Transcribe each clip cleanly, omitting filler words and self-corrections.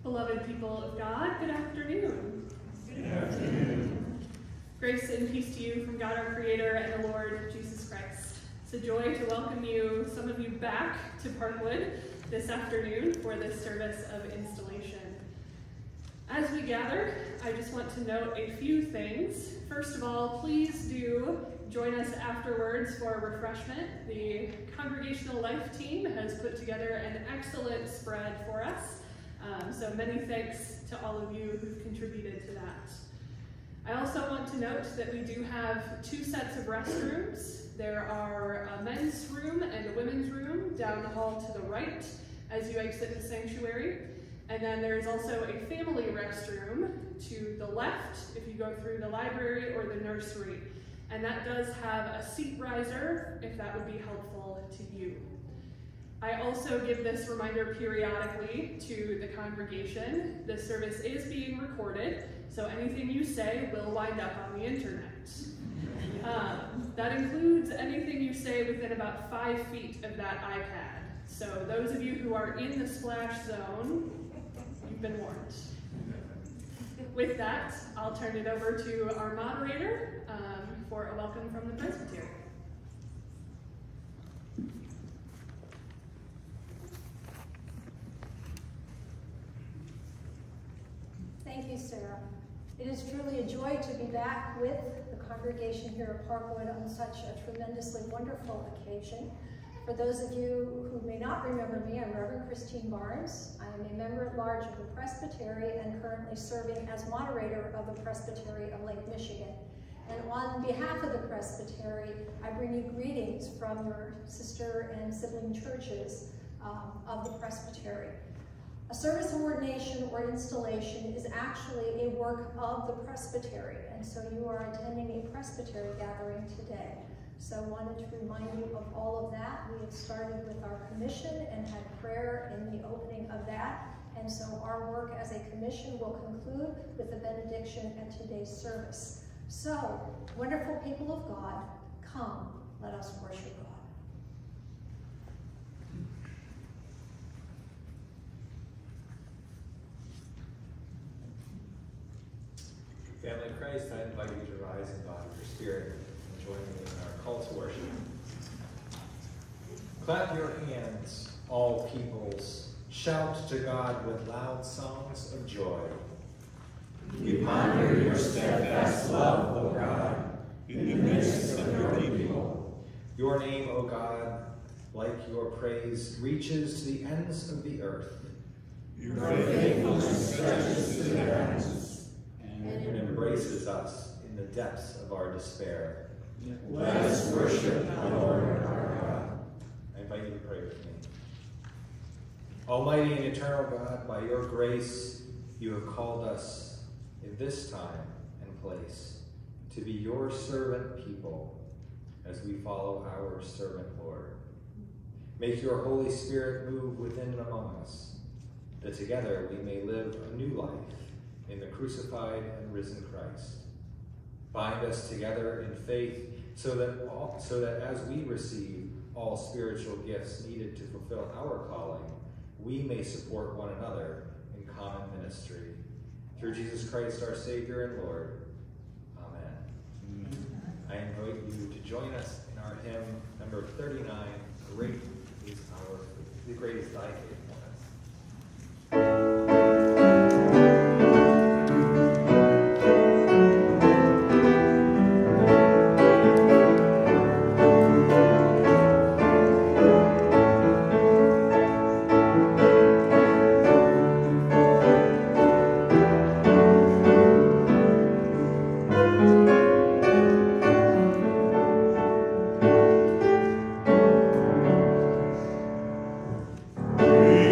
Beloved people of God, good afternoon. Good afternoon. Grace and peace to you from God our Creator and the Lord Jesus Christ. It's a joy to welcome you, some of you, back to Parkwood this afternoon for this service of installation. As we gather, I just want to note a few things. First of all, please do join us afterwards for refreshment. The Congregational Life team has put together an excellent spread for us. So many thanks to all of you who've contributed to that. I also want to note that we do have two sets of restrooms. There are a men's room and a women's room down the hall to the right as you exit the sanctuary. And then there's also a family restroom to the left if you go through the library or the nursery. And that does have a seat riser if that would be helpful to you. I also give this reminder periodically to the congregation. This service is being recorded, so anything you say will wind up on the internet. That includes anything you say within about 5 feet of that iPad. So those of you who are in the splash zone, you've been warned. With that, I'll turn it over to our moderator for a welcome from the presbytery. Thank you, Sarah. It is truly a joy to be back with the congregation here at Parkwood on such a tremendously wonderful occasion. For those of you who may not remember me, I'm Reverend Kristine Barnes. I am a member at large of the Presbytery and currently serving as moderator of the Presbytery of Lake Michigan. And on behalf of the Presbytery, I bring you greetings from your sister and sibling churches of the Presbytery. A service of ordination or installation is actually a work of the presbytery, and so you are attending a presbytery gathering today. So I wanted to remind you of all of that. We had started with our commission and had prayer in the opening of that, and so our work as a commission will conclude with the benediction at today's service. So, wonderful people of God, come, let us worship God. Family of Christ, I invite you to rise in God with your spirit and join me in our call to worship. Clap your hands, all peoples. Shout to God with loud songs of joy. We ponder your steadfast love, O God, in the midst of your people. Your name, O God, like your praise, reaches to the ends of the earth. Your faithfulness stretches to the heavens and embraces us in the depths of our despair. Let us worship the Lord our God. I invite you to pray with me. Almighty and eternal God, by your grace, you have called us in this time and place to be your servant people as we follow our servant Lord. Make your Holy Spirit move within and among us, that together we may live a new life in the crucified and risen Christ. Bind us together in faith so that as we receive all spiritual gifts needed to fulfill our calling, we may support one another in common ministry. Through Jesus Christ, our Savior and Lord. Amen. I invite you to join us in our hymn number 39, Great is Our Faith. The great is thy faithfulness. Amen.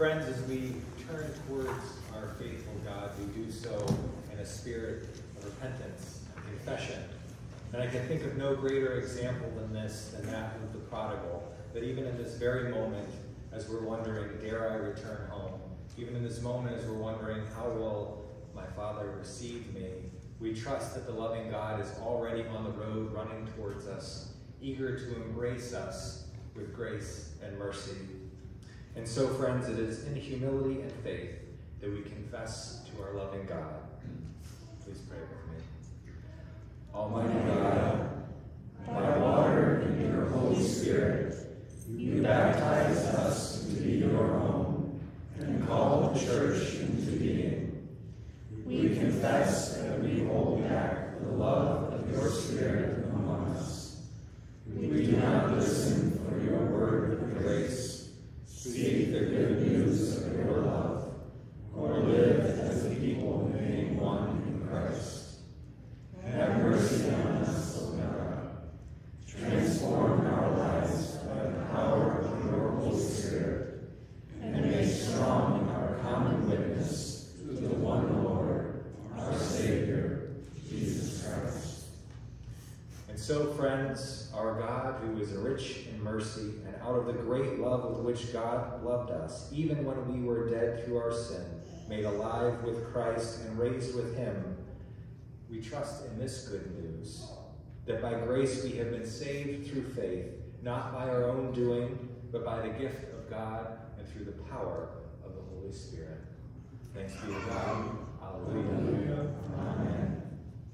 Friends, as we turn towards our faithful God, we do so in a spirit of repentance and confession. And I can think of no greater example than that of the prodigal, that even in this very moment, as we're wondering, dare I return home? Even in this moment, as we're wondering, how will my Father receive me? We trust that the loving God is already on the road, running towards us, eager to embrace us with grace and mercy. And so, friends, it is in humility and faith that we confess to our loving God. Please pray with me. Almighty God, by water and your Holy Spirit, you baptize us to be your own and call the church into being. We confess that we hold back the love of your Spirit among us. We do not listen for your word of grace, speak the good news of your love, or live as a people made one in Christ. Have mercy on us, O God. Transform our lives by the power of your Holy Spirit, and make strong our common witness to the one Lord, our Savior, Jesus Christ. And so, friends, our God, who is rich in mercy, and out of the great love with which God loved us, even when we were dead through our sin, made alive with Christ and raised with him, we trust in this good news, that by grace we have been saved through faith, not by our own doing, but by the gift of God and through the power of the Holy Spirit. Thanks be to God. Alleluia. Amen.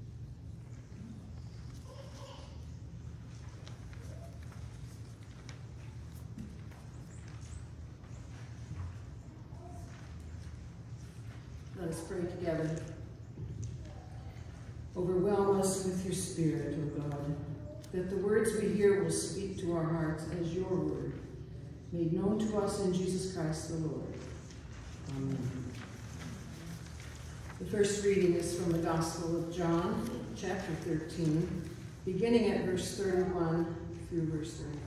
Let us pray together. Overwhelm us with your Spirit, O God, that the words we hear will speak to our hearts as your word, made known to us in Jesus Christ the Lord. Amen. The first reading is from the Gospel of John, chapter 13, beginning at verse 31 through verse 35.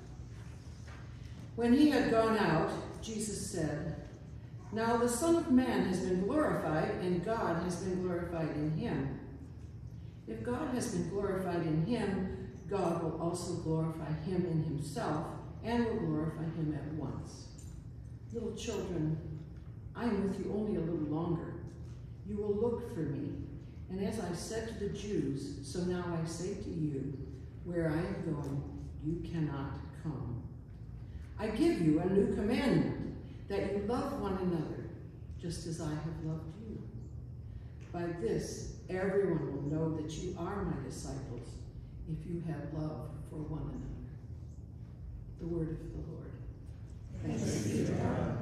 When he had gone out, Jesus said, "Now the Son of Man has been glorified, and God has been glorified in him. If God has been glorified in him, God will also glorify him in himself, and will glorify him at once. Little children, I am with you only a little longer. You will look for me, and as I said to the Jews, so now I say to you, where I am going, you cannot come. I give you a new commandment, that you love one another, just as I have loved you. By this, everyone will know that you are my disciples, if you have love for one another." The word of the Lord. Thanks be to God.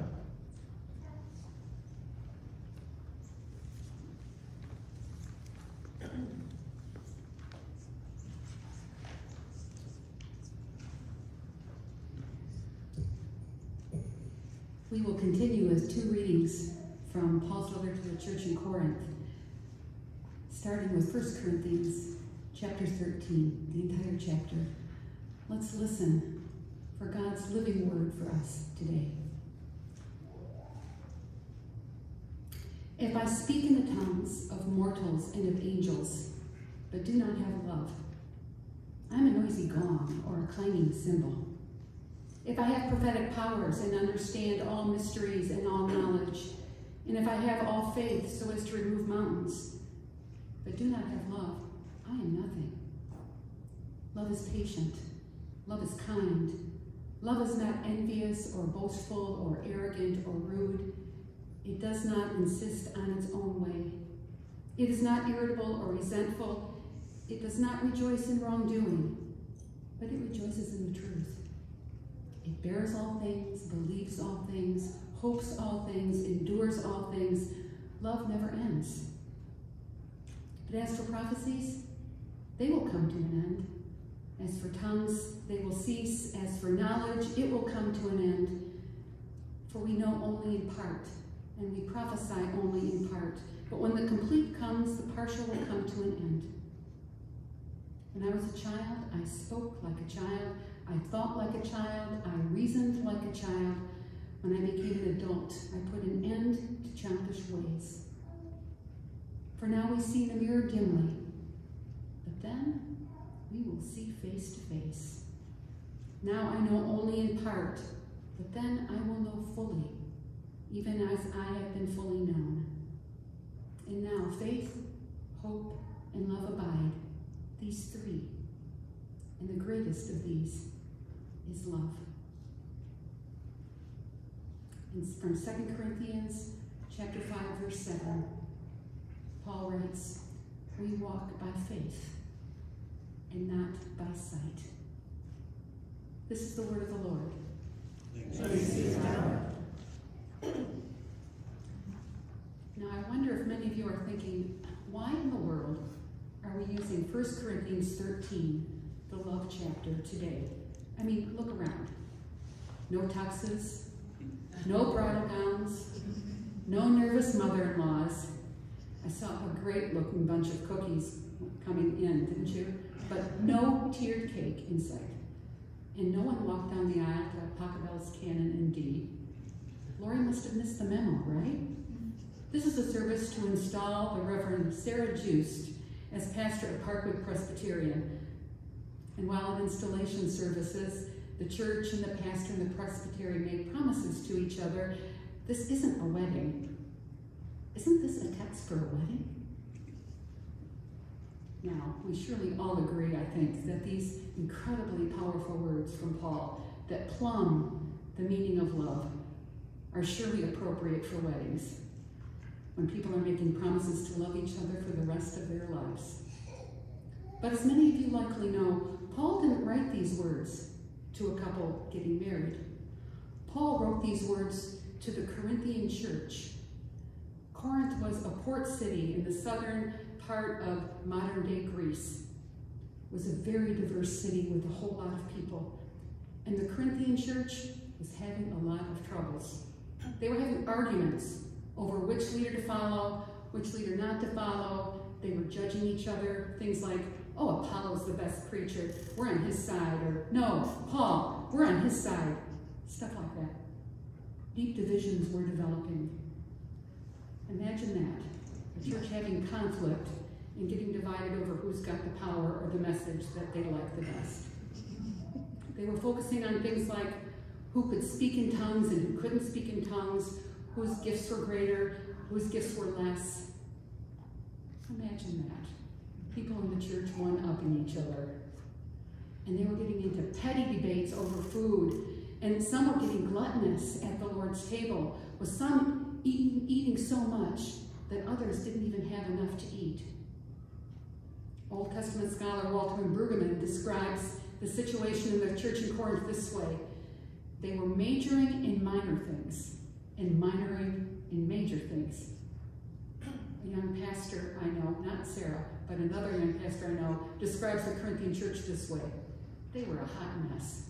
We will continue with two readings from Paul's letter to the church in Corinth, starting with 1 Corinthians chapter 13, the entire chapter. Let's listen for God's living word for us today. If I speak in the tongues of mortals and of angels, but do not have love, I'm a noisy gong or a clanging cymbal. If I have prophetic powers and understand all mysteries and all knowledge, and if I have all faith so as to remove mountains, but do not have love, I am nothing. Love is patient. Love is kind. Love is not envious or boastful or arrogant or rude. It does not insist on its own way. It is not irritable or resentful. It does not rejoice in wrongdoing, but it rejoices in the truth. It bears all things, believes all things, hopes all things, endures all things. Love never ends. But as for prophecies, they will come to an end. As for tongues, they will cease. As for knowledge, it will come to an end. For we know only in part, and we prophesy only in part. But when the complete comes, the partial will come to an end. When I was a child, I spoke like a child. I thought like a child. I reasoned like a child. When I became an adult, I put an end to childish ways. For now we see in a mirror dimly, but then we will see face to face. Now I know only in part, but then I will know fully, even as I have been fully known. And now faith, hope, and love abide, these three. And the greatest of these is love. And from 2 Corinthians chapter 5, verse 7, Paul writes, we walk by faith and not by sight. This is the word of the Lord. Thanks be to God. Now I wonder if many of you are thinking, why in the world are we using 1 Corinthians 13, the love chapter, today? I mean, look around. No tuxes, no bridal gowns, no nervous mother-in-laws. I saw a great-looking bunch of cookies coming in, didn't you? But no tiered cake in sight. And no one walked down the aisle to Pachelbel's Canon in D. Laurie must have missed the memo, right? This is a service to install the Reverend Sarah Juist as pastor of Parkwood Presbyterian. And while in installation services, the church and the pastor and the presbytery make promises to each other. This isn't a wedding. Isn't this a text for a wedding? Now, we surely all agree, I think, that these incredibly powerful words from Paul that plumb the meaning of love are surely appropriate for weddings, when people are making promises to love each other for the rest of their lives. But as many of you likely know, Paul didn't write these words to a couple getting married. Paul wrote these words to the Corinthian church. Corinth was a port city in the southern part of modern-day Greece. It was a very diverse city with a whole lot of people. And the Corinthian church was having a lot of troubles. They were having arguments over which leader to follow, which leader not to follow. They were judging each other. Things like, oh, Apollo's the best preacher, we're on his side. Or, no, Paul, we're on his side. Stuff like that. Deep divisions were developing. Imagine that, a church having conflict and getting divided over who's got the power or the message that they like the best. They were focusing on things like who could speak in tongues and who couldn't speak in tongues, whose gifts were greater, whose gifts were less. Imagine that. People in the church one-upping each other. And they were getting into petty debates over food, and some were getting gluttonous at the Lord's table, with some eating so much that others didn't even have enough to eat. Old Testament scholar Walter Brueggemann describes the situation in the church in Corinth this way. They were majoring in minor things and minoring in major things. A young pastor I know, not Sarah, but another young pastor I know, describes the Corinthian church this way. They were a hot mess.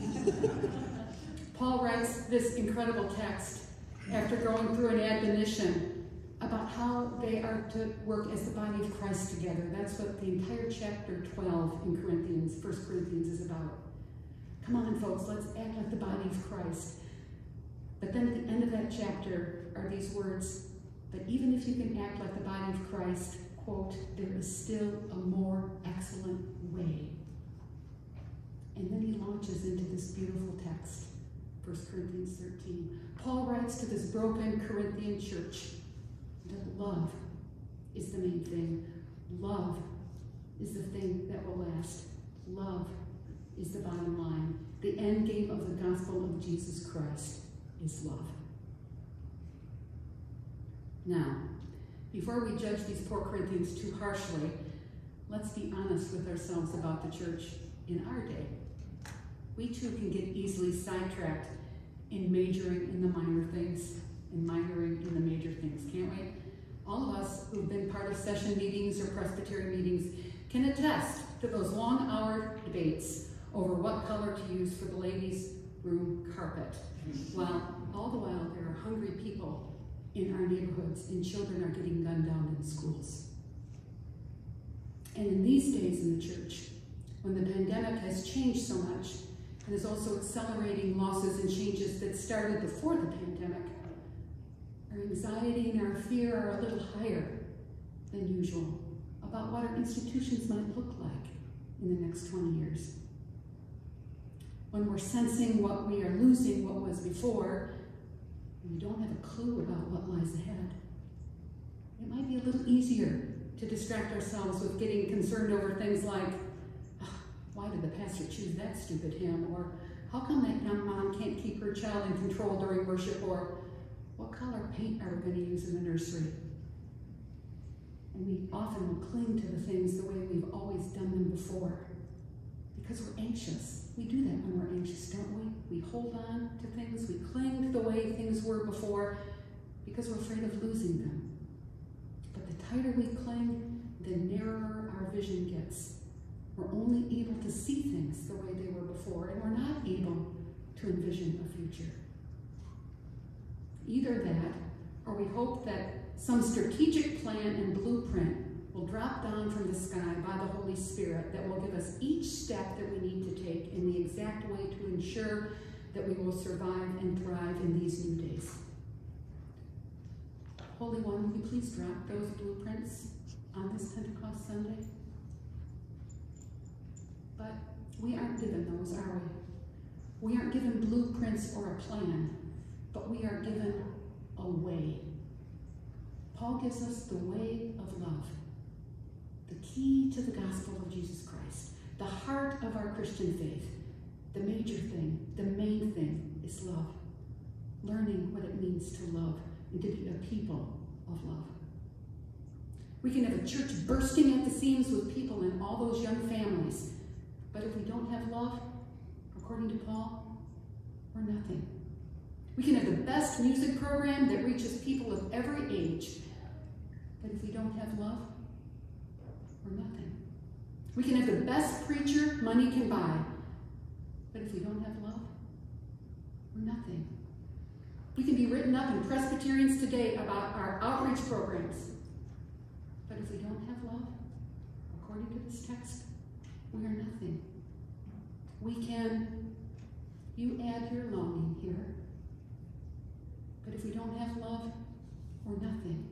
Paul writes this incredible text after going through an admonition about how they are to work as the body of Christ together. That's what the entire chapter 12 in Corinthians, 1 Corinthians is about. Come on, folks, let's act like the body of Christ. But then at the end of that chapter are these words, but even if you can act like the body of Christ, quote, there is still a more excellent way. And then he launches into this beautiful text, 1 Corinthians 13. Paul writes to this broken Corinthian church that love is the main thing. Love is the thing that will last. Love is the bottom line. The end game of the gospel of Jesus Christ is love. Now, before we judge these poor Corinthians too harshly, let's be honest with ourselves about the church in our day. We too can get easily sidetracked in majoring in the minor things and minoring in the major things, can't we? All of us who've been part of session meetings or presbytery meetings can attest to those long-hour debates over what color to use for the ladies' room carpet. All the while there are hungry people in our neighborhoods and children are getting gunned down in schools. And in these days in the church, when the pandemic has changed so much, and is also accelerating losses and changes that started before the pandemic. Our anxiety and our fear are a little higher than usual about what our institutions might look like in the next 20 years. When we're sensing what we are losing, what was before, and we don't have a clue about what lies ahead, it might be a little easier to distract ourselves with getting concerned over things like, why did the pastor choose that stupid hymn? Or how come that young mom can't keep her child in control during worship? Or what color paint are we going to use in the nursery? And we often will cling to the things the way we've always done them before because we're anxious. We do that when we're anxious, don't we? We hold on to things, we cling to the way things were before because we're afraid of losing them. But the tighter we cling, the narrower our vision gets. We're only able to see things the way they were before, and we're not able to envision a future. Either that, or we hope that some strategic plan and blueprint will drop down from the sky by the Holy Spirit that will give us each step that we need to take in the exact way to ensure that we will survive and thrive in these new days. Holy One, will you please drop those blueprints on this Pentecost Sunday? But we aren't given those, are we? We aren't given blueprints or a plan, but we are given a way. Paul gives us the way of love, the key to the gospel of Jesus Christ, the heart of our Christian faith. The major thing, the main thing is love. Learning what it means to love and to be a people of love. We can have a church bursting at the seams with people and all those young families, but if we don't have love, according to Paul, we're nothing. We can have the best music program that reaches people of every age, but if we don't have love, we're nothing. We can have the best preacher money can buy, but if we don't have love, we're nothing. We can be written up in Presbyterians Today about our outreach programs, but if we don't have love, according to this text, we are nothing. You add your longing here, but if we don't have love, we're nothing.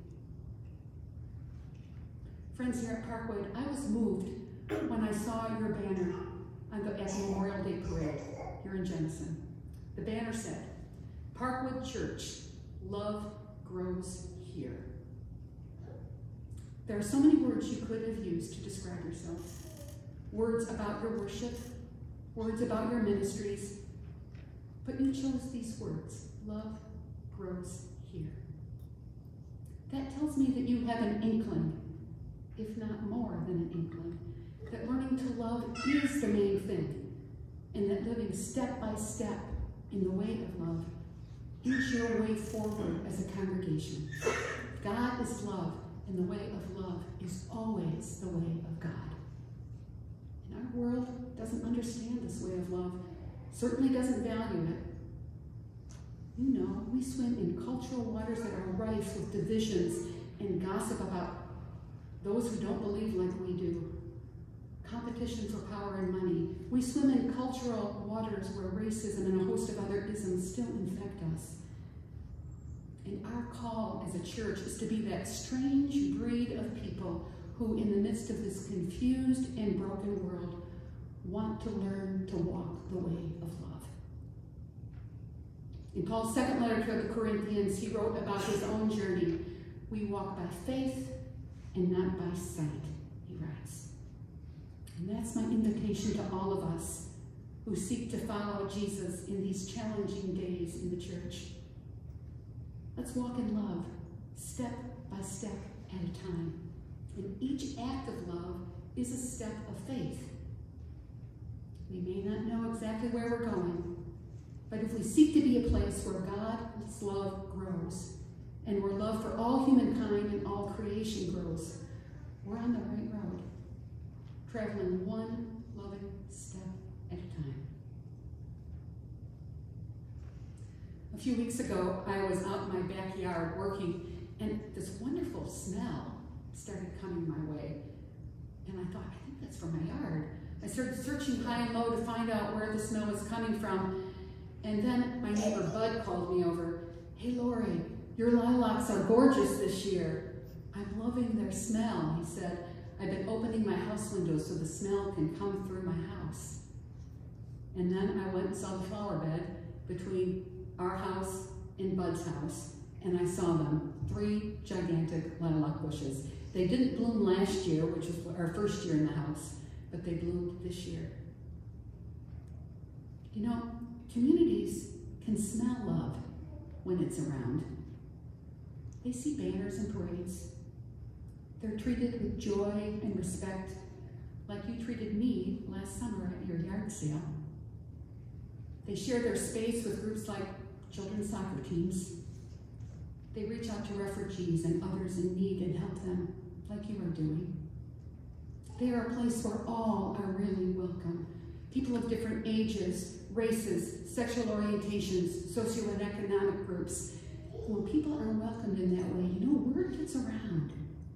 Friends here at Parkwood, I was moved when I saw your banner at the Memorial Day Parade here in Jenison. The banner said, Parkwood Church, love grows here. There are so many words you could have used to describe yourself. Words about your worship, words about your ministries, but you chose these words, love grows here. That tells me that you have an inkling, if not more than an inkling, that learning to love is the main thing, and that living step by step in the way of love is your way forward as a congregation. God is love, and the way of love is always the way of God. And our world doesn't understand this way of love, certainly doesn't value it. You know, we swim in cultural waters that are rife with divisions and gossip about those who don't believe like we do. Competition for power and money. We swim in cultural waters where racism and a host of other isms still infect us. And our call as a church is to be that strange breed of people who, in the midst of this confused and broken world, want to learn to walk the way of love. In Paul's second letter to the Corinthians, he wrote about his own journey. We walk by faith and not by sight, he writes. And that's my invitation to all of us who seek to follow Jesus in these challenging days in the church. Let's walk in love, step by step at a time. And each act of love is a step of faith. We may not know exactly where we're going, but if we seek to be a place where God's love grows, and where love for all humankind and all creation grows, we're on the right road, traveling one loving step at a time. A few weeks ago, I was out in my backyard working, and this wonderful smell started coming my way. And I thought, I think that's from my yard. I started searching high and low to find out where the smell was coming from. And then my neighbor Bud called me over. Hey, Laurie, your lilacs are gorgeous this year. I'm loving their smell, he said. I've been opening my house windows so the smell can come through my house. And then I went and saw the flower bed between our house and Bud's house, and I saw them, 3 gigantic lilac bushes. They didn't bloom last year, which was our first year in the house, but they bloomed this year. You know, communities can smell love when it's around. They see banners and parades. They're treated with joy and respect, like you treated me last summer at your yard sale. They share their space with groups like children's soccer teams. They reach out to refugees and others in need and help them, like you are doing. They are a place where all are really welcome. People of different ages, races, sexual orientations, socio and economic groups. When people are welcomed in that way, you know, word gets around.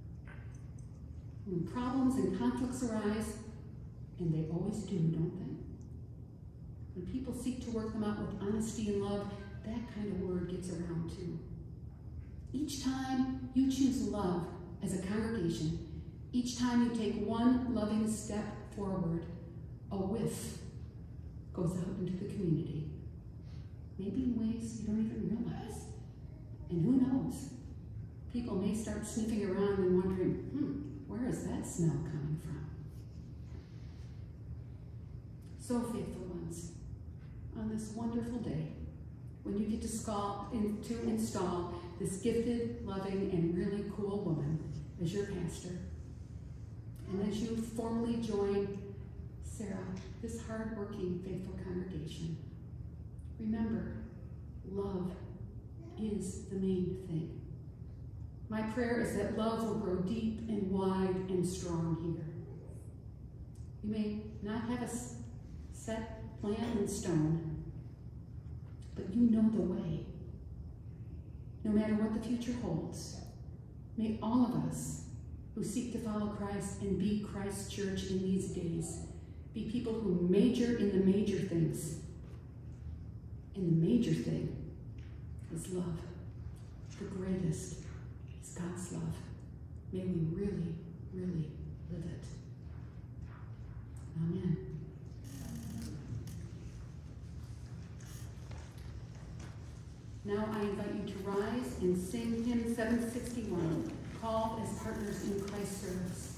When problems and conflicts arise, and they always do, don't they? When people seek to work them out with honesty and love, that kind of word gets around too. Each time you choose love as a congregation, each time you take one loving step forward, a whiff goes out into the community. Maybe in ways you don't even realize. And who knows? People may start sniffing around and wondering, where is that smell coming from? So, faithful ones, on this wonderful day, when you get to install this gifted, loving, and really cool woman as your pastor, and as you formally join Sarah, this hard-working, faithful congregation, remember, love is the main thing. My prayer is that love will grow deep and wide and strong here. You may not have a set plan in stone, but you know the way. No matter what the future holds, may all of us who seek to follow Christ and be Christ's church in these days be people who major in the major things. And the major thing is love. The greatest is God's love. May we really, really live it. Amen. Now I invite you to rise and sing hymn 761, Called as Partners in Christ's Service.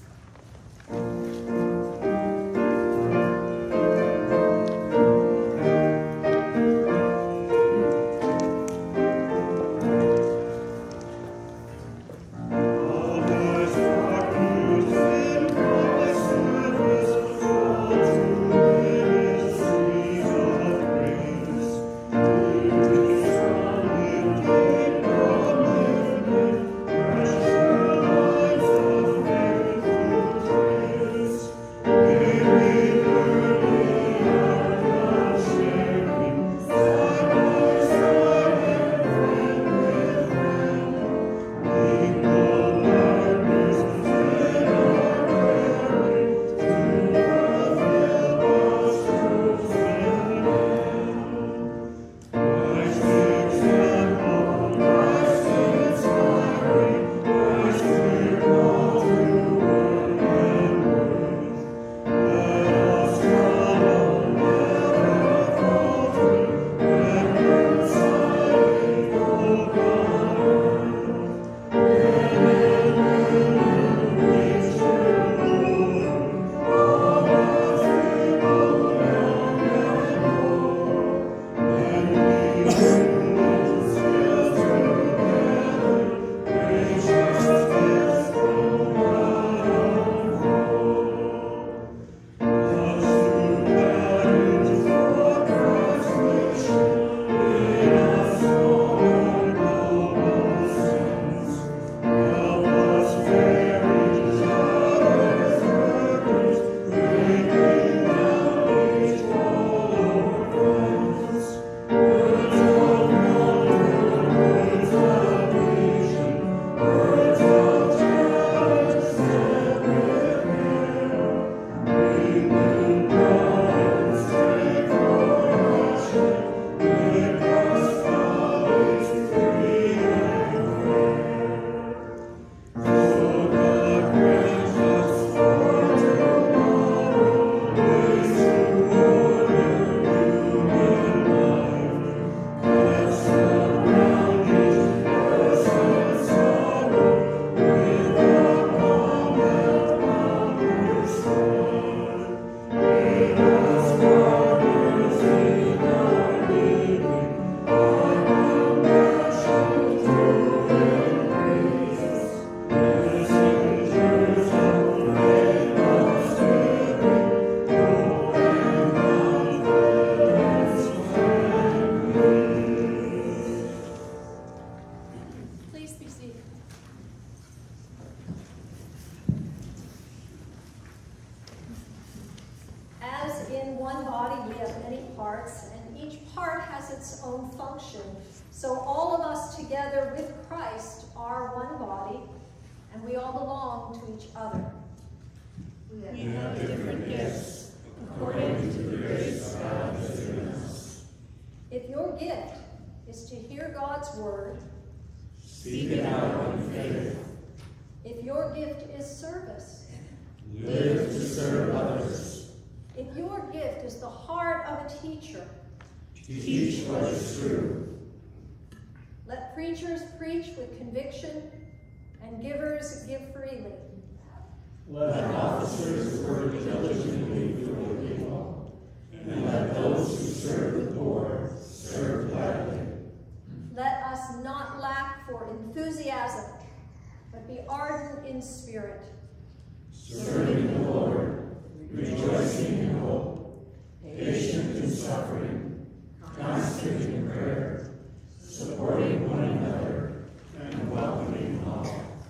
one body, we have many parts, and each part has its own function. So all of us together with Christ are one body, and we all belong to each other. We have different gifts according to the grace God has given us. If your gift is to hear God's word, Speak it out in faith. if your gift is service, Live to serve others. if your gift is the heart of a teacher, Teach what is true. let preachers preach with conviction and givers give freely. Let officers work diligently for the people, and let those who serve the poor serve gladly. Let us not lack for enthusiasm, but be ardent in spirit. Serving the Lord, rejoicing in hope, patient in suffering, constant in prayer, supporting one another, and welcoming all.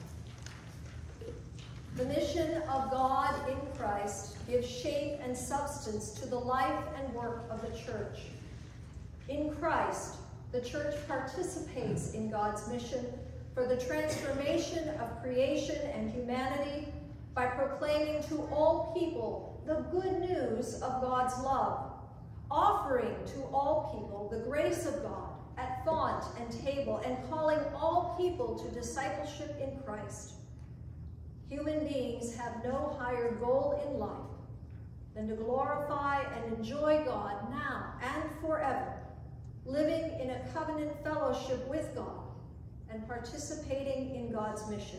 The mission of God in Christ gives shape and substance to the life and work of the church. In Christ, the church participates in God's mission for the transformation of creation and humanity by proclaiming to all people the good news of God's love, offering to all people the grace of God at font and table, and calling all people to discipleship in Christ. Human beings have no higher goal in life than to glorify and enjoy God now and forever, living in a covenant fellowship with God and participating in God's mission.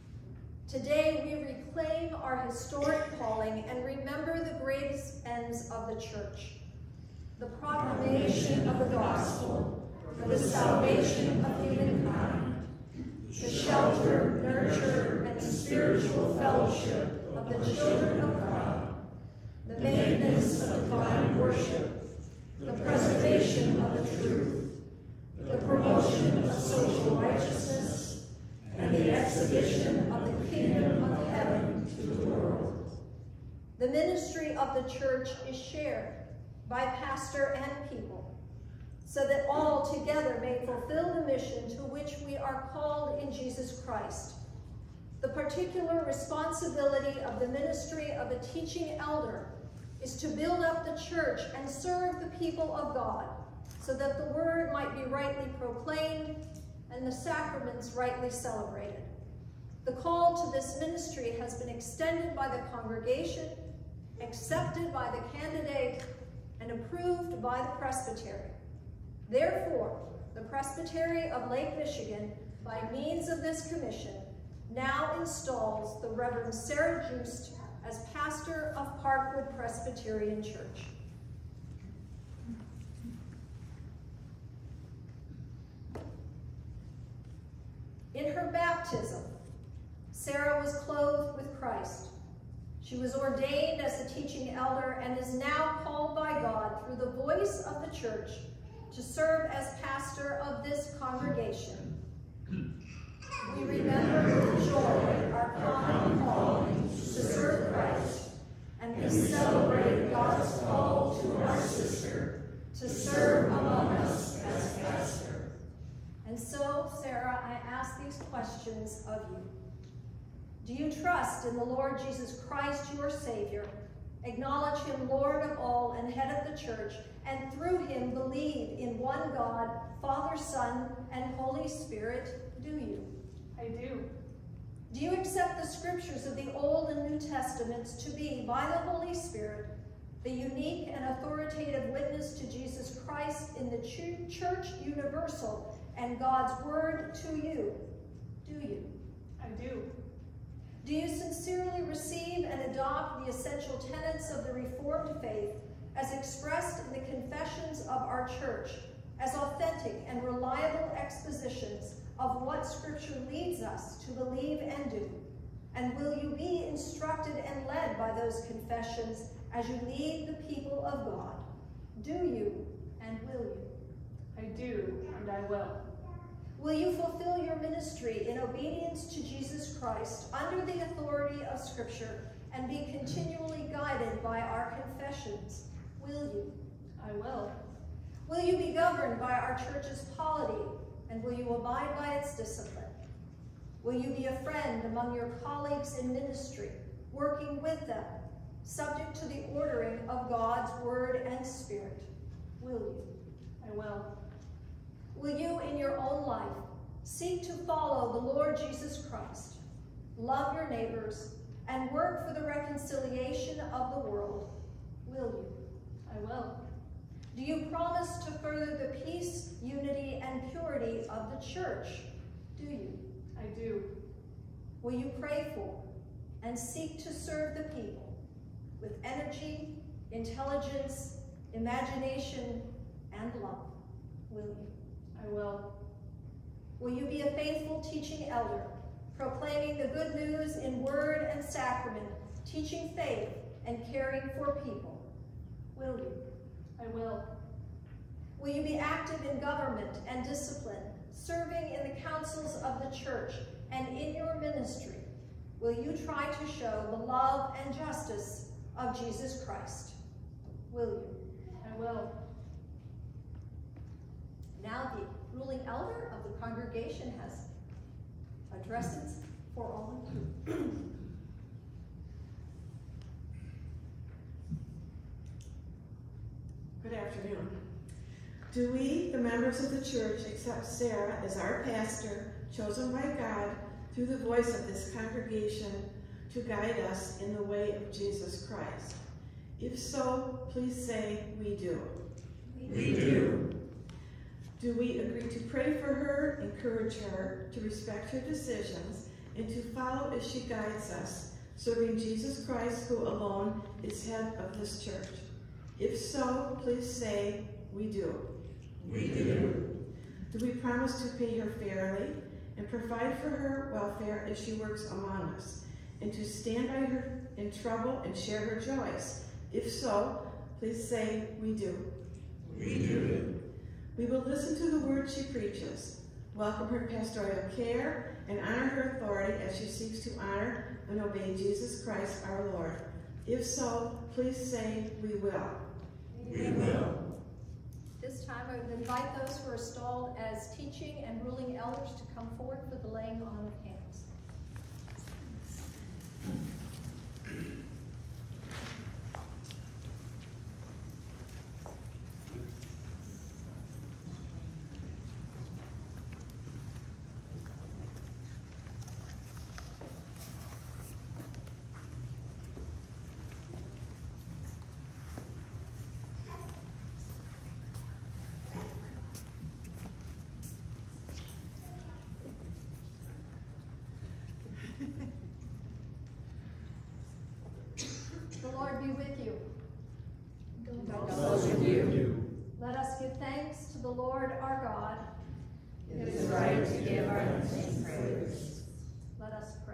Today we reclaim our historic calling and remember the greatest ends of the church: the proclamation of the gospel for the salvation of humankind, the shelter, nurture, and spiritual fellowship of the children of God, the maintenance of divine worship, the preservation of the truth, the promotion of social righteousness, and the exhibition of the kingdom of heaven to the world. The ministry of the church is shared by pastor and people, so that all together may fulfill the mission to which we are called in Jesus Christ. The particular responsibility of the ministry of a teaching elder is to build up the church and serve the people of God, so that the word might be rightly proclaimed and the sacraments rightly celebrated. The call to this ministry has been extended by the congregation, accepted by the candidate, and approved by the presbytery. Therefore, the Presbytery of Lake Michigan, by means of this commission, now installs the Reverend Sarah Juist as pastor of Parkwood Presbyterian Church. In her baptism, Sarah was clothed with Christ. She was ordained as a teaching elder and is now called by God through the voice of the church to serve as pastor of this congregation. We remember with joy our common calling to serve Christ, and we celebrate God's call to our sister to serve among us as pastor. And so, Sarah, I ask these questions of you. Do you trust in the Lord Jesus Christ, your Savior, acknowledge him Lord of all and head of the church, and through him believe in one God, Father, Son, and Holy Spirit? Do you? I do. Do you accept the scriptures of the Old and New Testaments to be, by the Holy Spirit, the unique and authoritative witness to Jesus Christ in the Church Universal and God's Word to you? Do you? I do. Do you sincerely receive and adopt the essential tenets of the Reformed faith as expressed in the confessions of our church as authentic and reliable expositions of what Scripture leads us to believe and do? And will you be instructed and led by those confessions as you lead the people of God? Do you and will you? I do, and I will. Will you fulfill your ministry in obedience to Jesus Christ under the authority of Scripture and be continually guided by our confessions? Will you? I will. Will you be governed by our church's polity, and will you abide by its discipline? Will you be a friend among your colleagues in ministry, working with them, subject to the ordering of God's word and spirit? Will you? I will. Will you, in your own life, seek to follow the Lord Jesus Christ, love your neighbors, and work for the reconciliation of the world? Will you? I will. Do you promise to further the peace, unity, and purity of the church? Do you? I do. Will you pray for and seek to serve the people with energy, intelligence, imagination, and love? Will you? I will. Will you be a faithful teaching elder, proclaiming the good news in word and sacrament, teaching faith and caring for people? Will you? I will. Will you be active in government and discipline, serving in the councils of the church and in your ministry? Will you try to show the love and justice of Jesus Christ? Will you? I will. Now the ruling elder of the congregation has addresses for all of you. Good afternoon. Do we, the members of the church, accept Sarah as our pastor, chosen by God through the voice of this congregation to guide us in the way of Jesus Christ? If so, please say, we do. We do. Do we agree to pray for her, encourage her, to respect her decisions, and to follow as she guides us, serving Jesus Christ, who alone is head of this church? If so, please say, we do. We do. Do we promise to pay her fairly and provide for her welfare as she works among us, and to stand by her in trouble and share her joys? If so, please say, we do. We do. We will listen to the word she preaches, welcome her pastoral care, and honor her authority as she seeks to honor and obey Jesus Christ our Lord. If so, please say, we will. We will. This time I would invite those who are stalled as teaching and ruling elders to come forward for the laying on of hands. The Lord be with you. Also with you. Let us give thanks to the Lord our God. It is right to give our thanks and praise. Let us pray.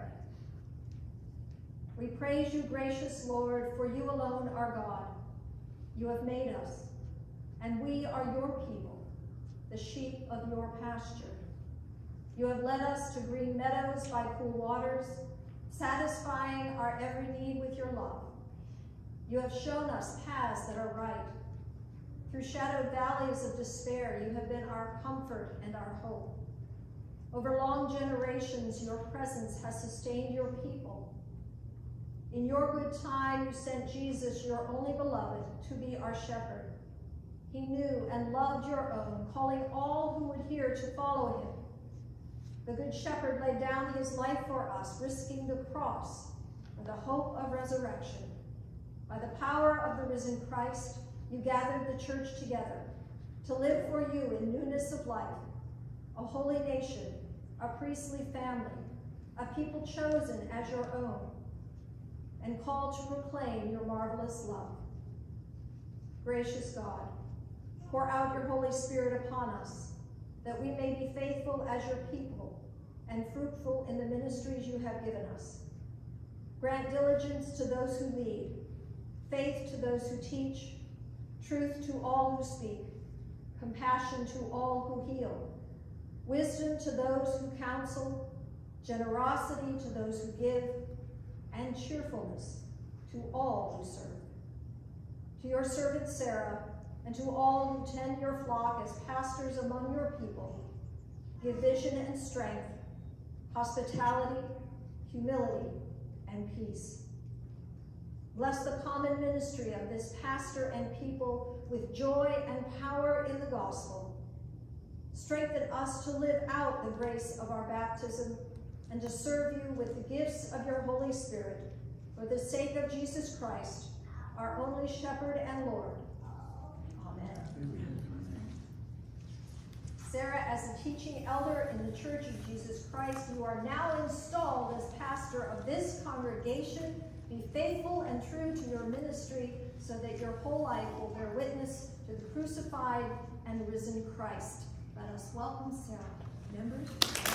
We praise you, gracious Lord, for you alone are God. You have made us, and we are your people, the sheep of your pasture. You have led us to green meadows by cool waters, satisfying our every need with your love. You have shown us paths that are right. Through shadowed valleys of despair, you have been our comfort and our hope. Over long generations, your presence has sustained your people. In your good time, you sent Jesus, your only beloved, to be our shepherd. He knew and loved your own, calling all who would hear to follow him. The good shepherd laid down his life for us, risking the cross for the hope of resurrection. By the power of the risen Christ, you gathered the church together to live for you in newness of life, a holy nation, a priestly family, a people chosen as your own, and called to proclaim your marvelous love. Gracious God, pour out your Holy Spirit upon us, that we may be faithful as your people and fruitful in the ministries you have given us. Grant diligence to those who lead, faith to those who teach, truth to all who speak, compassion to all who heal, wisdom to those who counsel, generosity to those who give, and cheerfulness to all who serve. to your servant Sarah, and to all who tend your flock as pastors among your people, give vision and strength, hospitality, humility, and peace. Bless the common ministry of this pastor and people with joy and power in the gospel. Strengthen us to live out the grace of our baptism and to serve you with the gifts of your Holy Spirit, for the sake of Jesus Christ, our only shepherd and Lord. Amen. Sarah, as a teaching elder in the Church of Jesus Christ, you are now installed as pastor of this congregation. Be faithful and true to your ministry so that your whole life will bear witness to the crucified and risen Christ. Let us welcome Sarah. Members?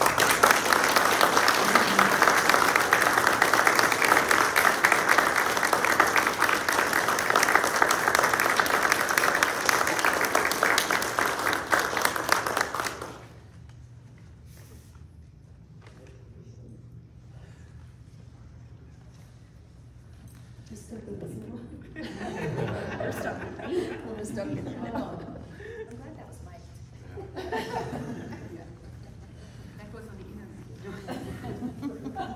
I'm glad that was mic'd. That goes on the internet.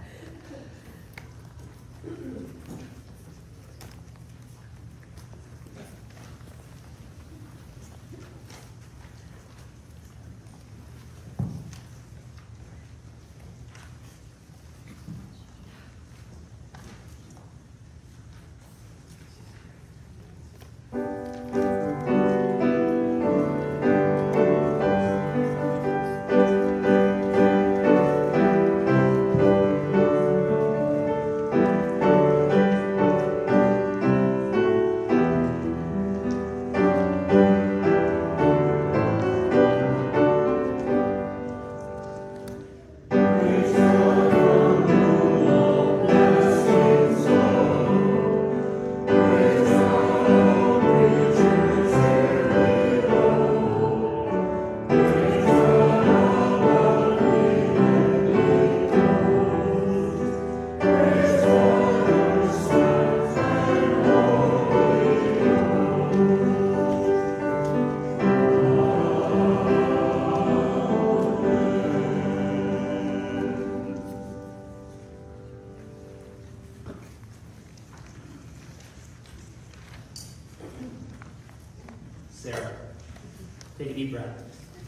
Sarah, take a deep breath.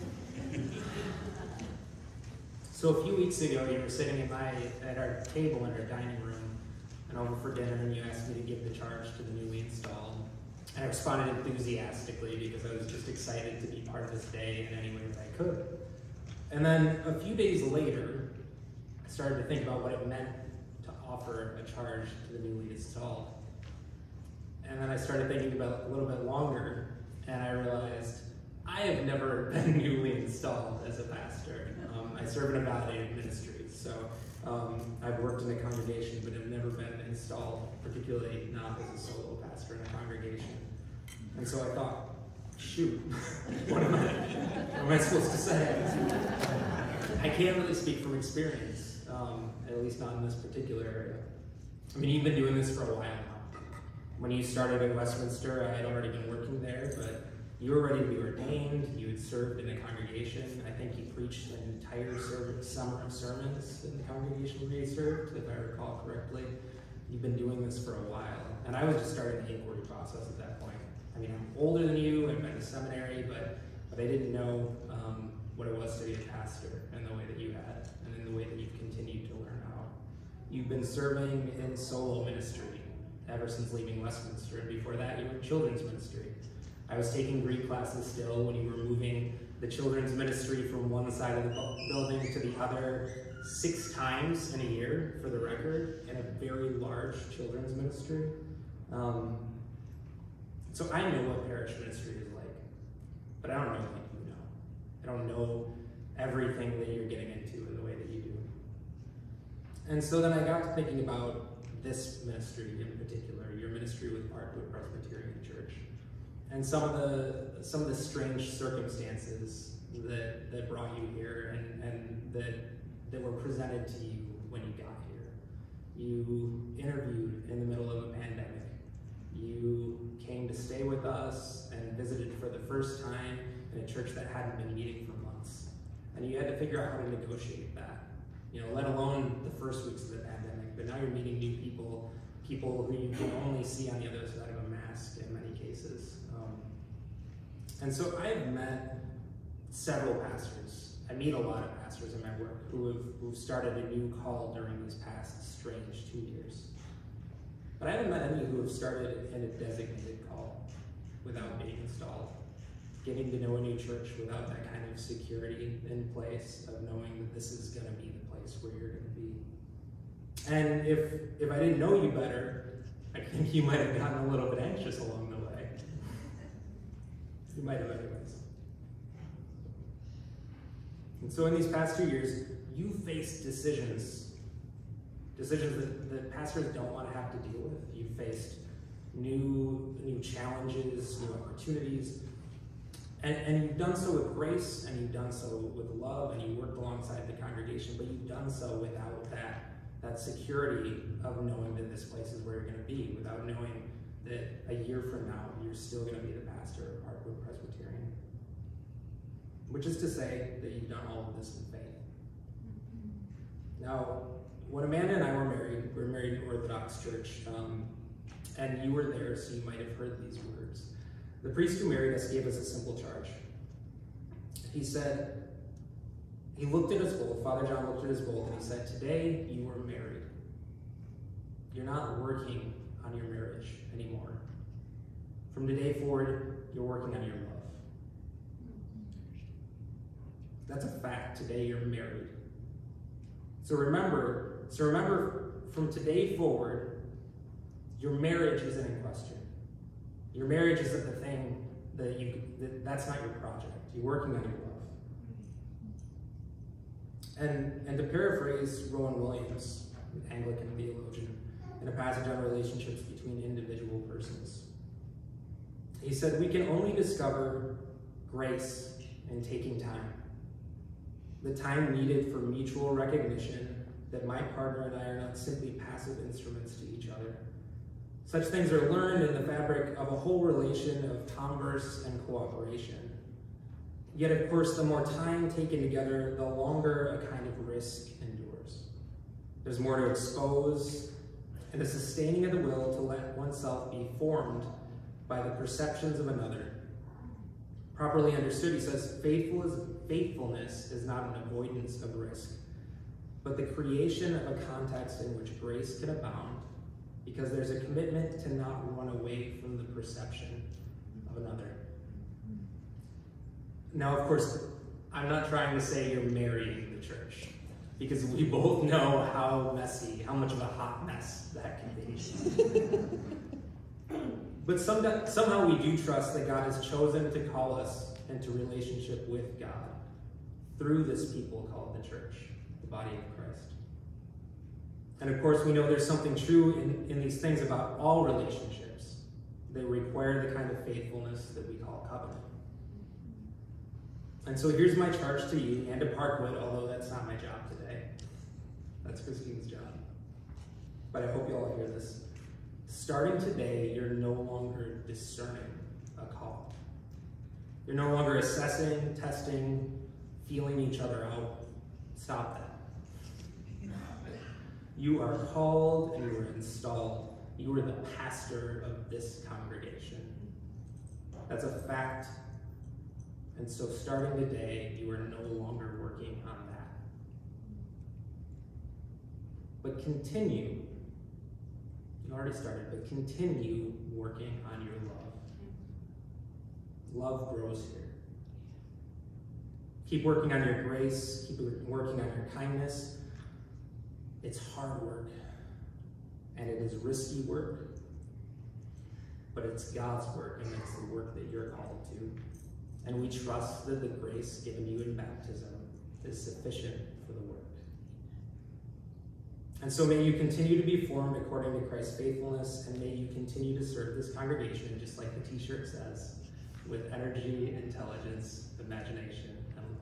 So a few weeks ago, you were sitting at our table in our dining room and over for dinner, and you asked me to give the charge to the newly installed. And I responded enthusiastically because I was just excited to be part of this day in any way that I could. And then a few days later, I started to think about what it meant to offer a charge to the newly installed. And then I started thinking about it a little bit longer, and I realized I have never been newly installed as a pastor. I serve in a validated ministry, so I've worked in a congregation, but have never been installed, particularly not as a solo pastor in a congregation. And so I thought, shoot, what am I supposed to say? I can't really speak from experience, at least not in this particular area. I mean, you've been doing this for a while now. When you started in Westminster, I had already been working there, but you were ready to be ordained. You had served in a congregation. I think you preached an entire summer of sermons in the congregation where you served, if I recall correctly. You've been doing this for a while, and I was just starting the inquiry process at that point. I mean, I'm older than you, I've been to seminary, but I didn't know what it was to be a pastor in the way that you had, and in the way that you've continued to learn how. You've been serving in solo ministry ever since leaving Westminster, and before that you were in children's ministry. I was taking Greek classes still when you were moving the children's ministry from one side of the building to the other 6 times in a year, for the record, in a very large children's ministry. So I know what parish ministry is like, but I don't know what you know. I don't know everything that you're getting into in the way that you do. And so then I got to thinking about this ministry in particular, your ministry with Parkwood Presbyterian Church, and some of the strange circumstances that brought you here and that were presented to you when you got here. You interviewed in the middle of a pandemic. You came stay with us and visited for the first time in a church that hadn't been meeting for months. And you had to figure out how to negotiate that, let alone the first weeks of the pandemic. But now you're meeting new people who you can only see on the other side of a mask in many cases. And so I've met several pastors. I meet a lot of pastors in my work who've started a new call during these past strange 2 years. But I haven't met any who have started in a designated call without being installed, getting to know a new church without that kind of security in place of knowing that this is going to be the place where you're going to be. And if I didn't know you better, I think you might have gotten a little bit anxious along the way. You might have anyways. And so in these past 2 years, you faced decisions that pastors don't want to have to deal with. You faced new challenges, new opportunities, and you've done so with grace, and you've done so with love, and you worked alongside the congregation, but you've done so without that security of knowing that this place is where you're going to be, without knowing that a year from now, you're still going to be the pastor of Parkwood Presbyterian. Which is to say that you've done all of this in faith. Now, when Amanda and I were married in Orthodox Church, and you were there, so you might have heard these words. The priest who married us gave us a simple charge. He said, he looked at us both, Father John looked at us both, and he said, today you were married. You're not working on your marriage anymore. From today forward, you're working on your love. That's a fact. Today you're married. So remember, from today forward, your marriage isn't in question. Your marriage isn't the thing that's not your project. You're working on your love. And to paraphrase Rowan Williams, an Anglican theologian, in a passage on relationships between individual persons, he said, we can only discover grace in taking time. The time needed for mutual recognition that my partner and I are not simply passive instruments to each other. Such things are learned in the fabric of a whole relation of converse and cooperation. Yet, of course, the more time taken together, the longer a kind of risk endures. There's more to expose, and a sustaining of the will to let oneself be formed by the perceptions of another. Properly understood, he says, faithfulness is not an avoidance of risk, but the creation of a context in which grace can abound, because there's a commitment to not run away from the perception of another. Now, of course, I'm not trying to say you're marrying the church, because we both know how messy, how much of a hot mess that can be. But somehow we do trust that God has chosen to call us into relationship with God through this people called the church, the body of Christ. And of course, we know there's something true in these things about all relationships. They require the kind of faithfulness that we call covenant. And so here's my charge to you and to Parkwood, although that's not my job today. That's Kristine's job. But I hope you all hear this. Starting today, you're no longer discerning a call. You're no longer assessing, testing, feeling each other out. Stop that. You are called and you are installed. You are the pastor of this congregation. That's a fact. And so starting today, you are no longer working on that. But continue. You already started, but continue working on your love. Love grows here. Keep working on your grace. Keep working on your kindness. It's hard work, and it is risky work, but it's God's work, and it's the work that you're called to. And we trust that the grace given you in baptism is sufficient for the work. And so may you continue to be formed according to Christ's faithfulness, and may you continue to serve this congregation, just like the t-shirt says, with energy, intelligence, imagination, and love.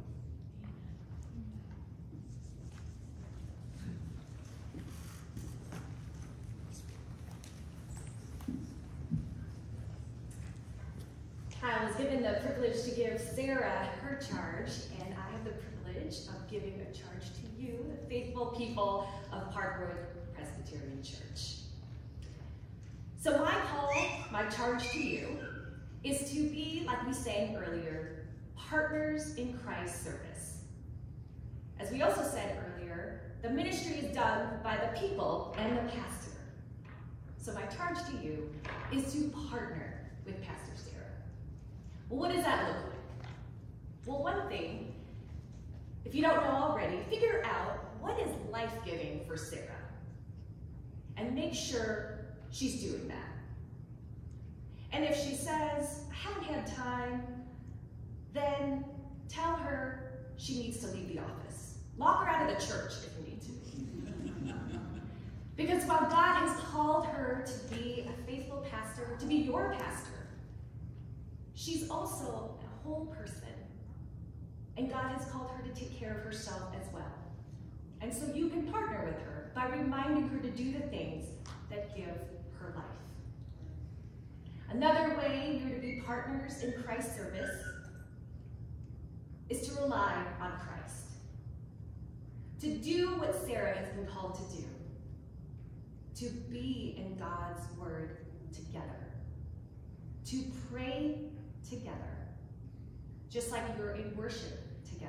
the privilege to give Sarah her charge, and I have the privilege of giving a charge to you, the faithful people of Parkwood Presbyterian Church. So my call, my charge to you, is to be, like we sang earlier, partners in Christ's service. As we also said earlier, the ministry is done by the people and the pastor. So my charge to you is to partner with Pastor Sarah. Well, what does that look like? Well, one thing, if you don't know already, figure out what is life-giving for Sarah. And make sure she's doing that. And if she says, I haven't had time, then tell her she needs to leave the office. Lock her out of the church if you need to. Because while God has called her to be a faithful pastor, to be your pastor, she's also a whole person. And God has called her to take care of herself as well. And so you can partner with her by reminding her to do the things that give her life. Another way you're to be partners in Christ's service is to rely on Christ. To do what Sarah has been called to do. To be in God's word together. To pray together. Just like you're in worship together.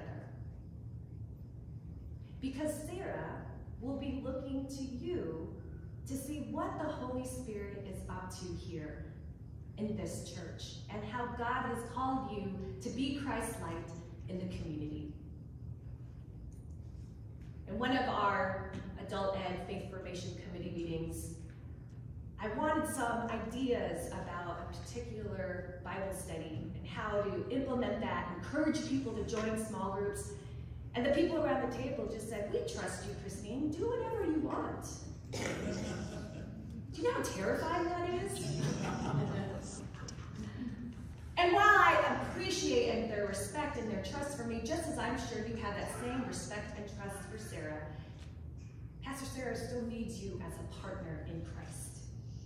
Because Sarah will be looking to you to see what the Holy Spirit is up to here in this church and how God has called you to be Christ's light in the community. In one of our Adult Ed Faith Formation Committee meetings, I wanted some ideas about a particular Bible study and how to implement that, encourage people to join small groups. And the people around the table just said, we trust you, Kristine, do whatever you want. Do you know how terrifying that is? And while I appreciate their respect and their trust for me, just as I'm sure you have that same respect and trust for Sarah, Pastor Sarah still needs you as a partner in Christ.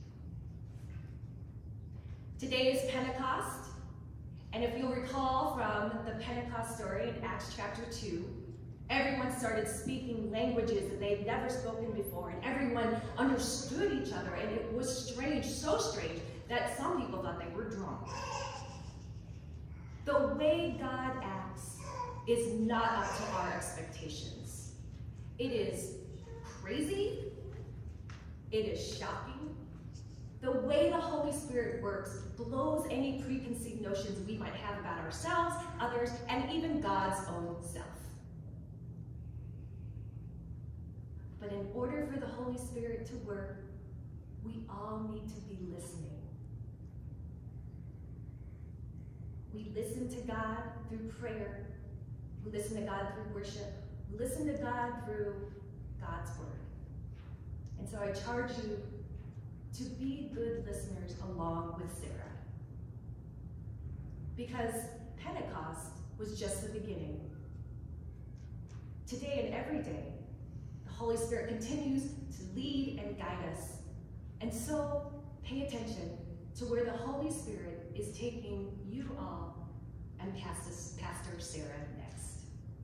Today is Pentecost, and if you'll recall from the Pentecost story in Acts chapter 2, everyone started speaking languages that they'd never spoken before, and everyone understood each other, and it was strange, so strange, that some people thought they were drunk. The way God acts is not up to our expectations. It is crazy. It is shocking. The way the Holy Spirit works blows any preconceived notions we might have about ourselves, others, and even God's own self. But in order for the Holy Spirit to work, we all need to be listening. We listen to God through prayer. We listen to God through worship. We listen to God through God's word. And so I charge you to be good listeners along with Sarah. Because Pentecost was just the beginning. Today and every day, the Holy Spirit continues to lead and guide us. And so pay attention to where the Holy Spirit is taking you all and Pastor Sarah next.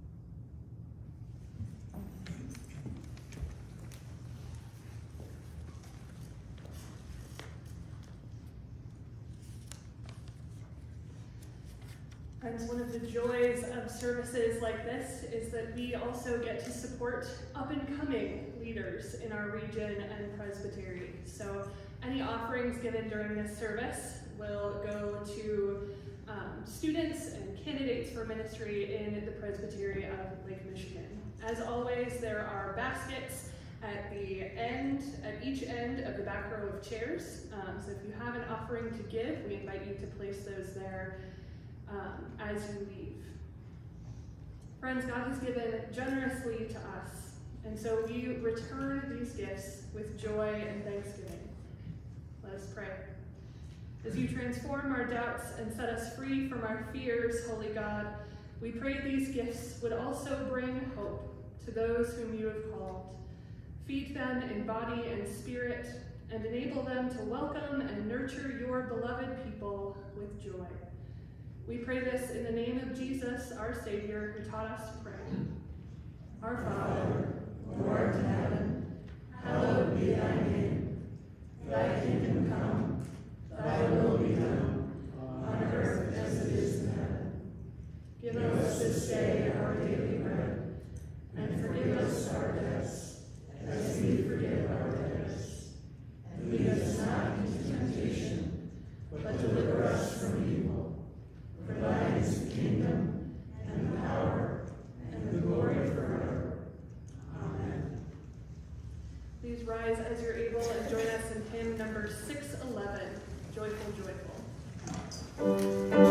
And one of the joys of services like this is that we also get to support up-and-coming leaders in our region and presbytery. So any offerings given during this service will go to students and candidates for ministry in the Presbytery of Lake Michigan. As always, there are baskets at each end of the back row of chairs. So if you have an offering to give, we invite you to place those there as you leave. Friends, God has given generously to us, and so we return these gifts with joy and thanksgiving. Let us pray. As you transform our doubts and set us free from our fears, Holy God, we pray these gifts would also bring hope to those whom you have called. Feed them in body and spirit, and enable them to welcome and nurture your beloved people with joy. We pray this in the name of Jesus, our Savior, who taught us to pray. Our Father, who art in heaven, hallowed be thy name. Thy kingdom come, thy will be done, on earth as it is in heaven. Give us this day our daily bread, and forgive us our debts, as we forgive our debtors. And lead us not into temptation, but deliver us from evil. For thine is the kingdom, and the power, and the glory forever. Amen. Please rise as you're able and join us in hymn number 611, Joyful, Joyful.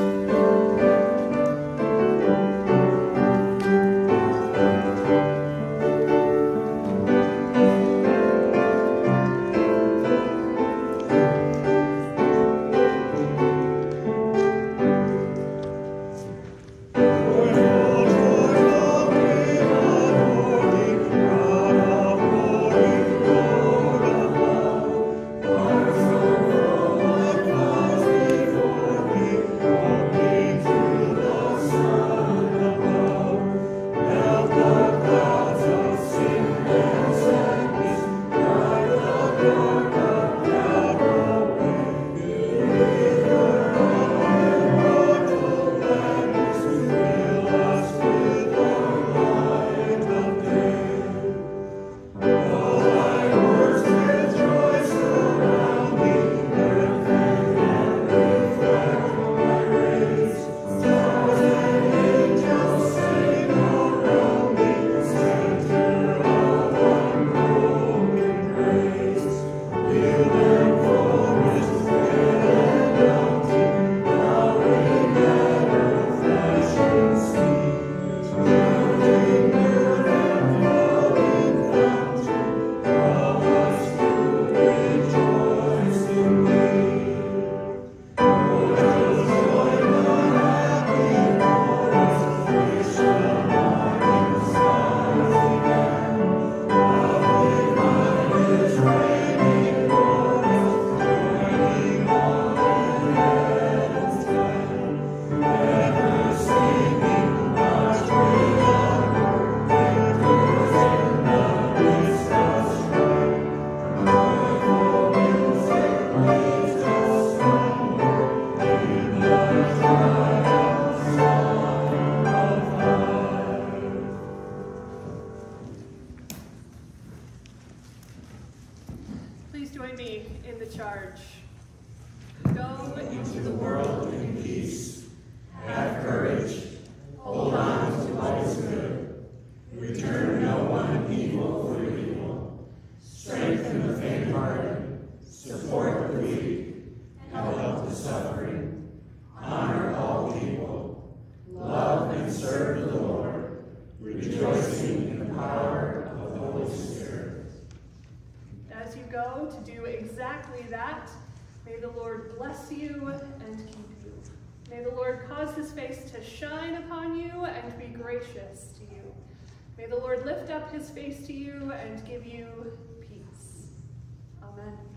May the Lord bless you and keep you. May the Lord cause his face to shine upon you and be gracious to you. May the Lord lift up his face to you and give you peace. Amen.